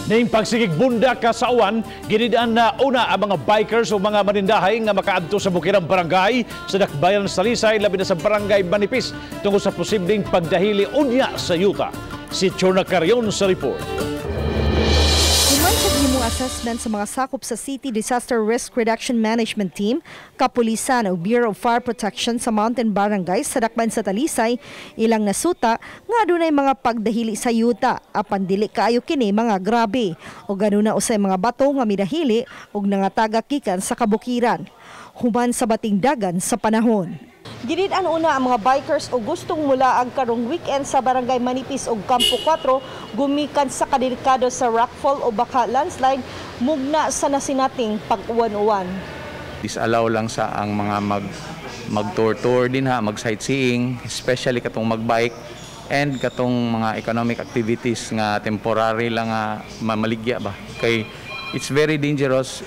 Ning pagsigig bundak ka sa Uwan, gidid-an na una ang mga bikers o mga manindahay nga makaadto sa bukirang barangay sa dakbayan sa Talisay, labi na sa barangay Manipis tungkol sa posibleng pagdahili unya sa yuta. Si Chorna Carrion sa report. Umansag himong assessment sa mga sakop sa City Disaster Risk Reduction Management Team, Kapulisan o Bureau of Fire Protection sa Mountain Barangay sa dakbayan sa Talisay, ilang nasuta nga adunay mga pagdahili sa yuta, apan dili kaayo kini mga grabe o ganuna usay mga bato nga midahili ug nangataga gikan sa kabukiran human sa bating dagan sa panahon. Gidid-an una ang mga bikers o gustong mulaag karong weekend sa barangay Manipis o Campo 4 gumikan sa Delikado sa rockfall o baka landslide mugna sa nasinating pag-uwan-uwan. Disallow lang sa ang mga mag-tour din ha, mag-sightseeing, especially katong mag-bike and katong mga economic activities nga temporary lang nga mamaligya ba. Kay it's very dangerous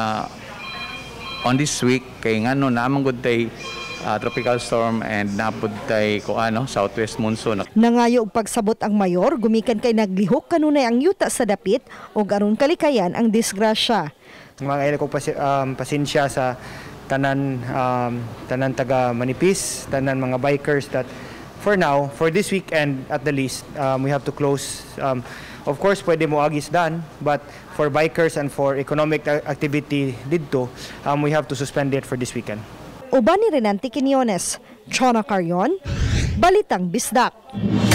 on this week kay ngano namang good tay tropical storm and napud tay southwest monsoon. Nangayo og pagsabot ang mayor gumikan kay naglihok kanunay ang yuta sa dapit ug aron kalikayan ang disgrasya. Mga ko pasensya sa tanan taga Manipis, tanan mga bikers that for now, for this weekend at the least, we have to close. Of course, pwede mo agis dan, but for bikers and for economic activity dito, we have to suspend it for this weekend. Uban ni Renante Kini, Chorna Carrion, Balitang Bisdak.